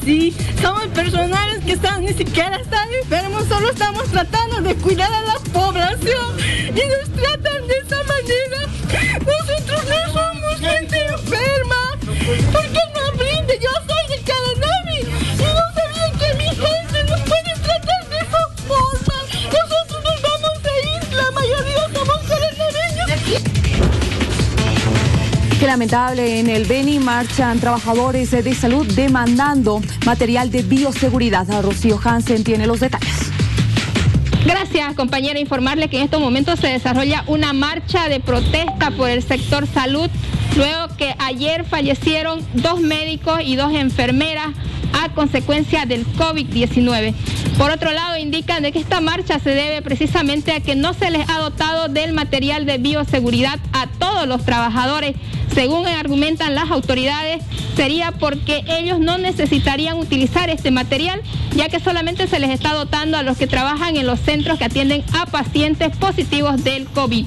sí. Somos personales que ni siquiera están enfermos, solo estamos tratando de cuidar a la población y nos tratan de esa manera. Nosotros no somos gente enferma. ¿Por qué no brinde? Yo soy de Caranavi y no sabía que mi gente nos puede tratar de esa forma. Nosotros nos vamos a ir, la mayoría somos caranaveños. Qué lamentable, en el Beni marchan trabajadores de salud demandando material de bioseguridad. Rocío Hansen tiene los detalles. Gracias, compañera. Informarle que en estos momentos se desarrolla una marcha de protesta por el sector salud, luego que ayer fallecieron 2 médicos y 2 enfermeras a consecuencia del COVID-19. Por otro lado, indican de que esta marcha se debe precisamente a que no se les ha dotado del material de bioseguridad a todos los trabajadores. Según argumentan las autoridades, sería porque ellos no necesitarían utilizar este material, ya que solamente se les está dotando a los que trabajan en los centros que atienden a pacientes positivos del COVID.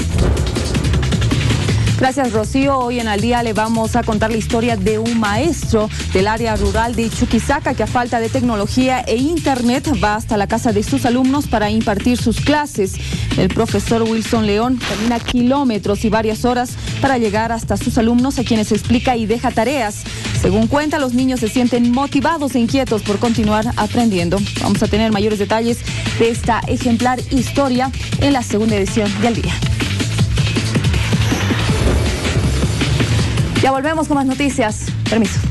Gracias, Rocío. Hoy en Al Día le vamos a contar la historia de un maestro del área rural de Chuquisaca que a falta de tecnología e internet va hasta la casa de sus alumnos para impartir sus clases. El profesor Wilson León camina kilómetros y varias horas para llegar hasta sus alumnos, a quienes explica y deja tareas. Según cuenta, los niños se sienten motivados e inquietos por continuar aprendiendo. Vamos a tener mayores detalles de esta ejemplar historia en la segunda edición de Al Día. Ya volvemos con más noticias. Permiso.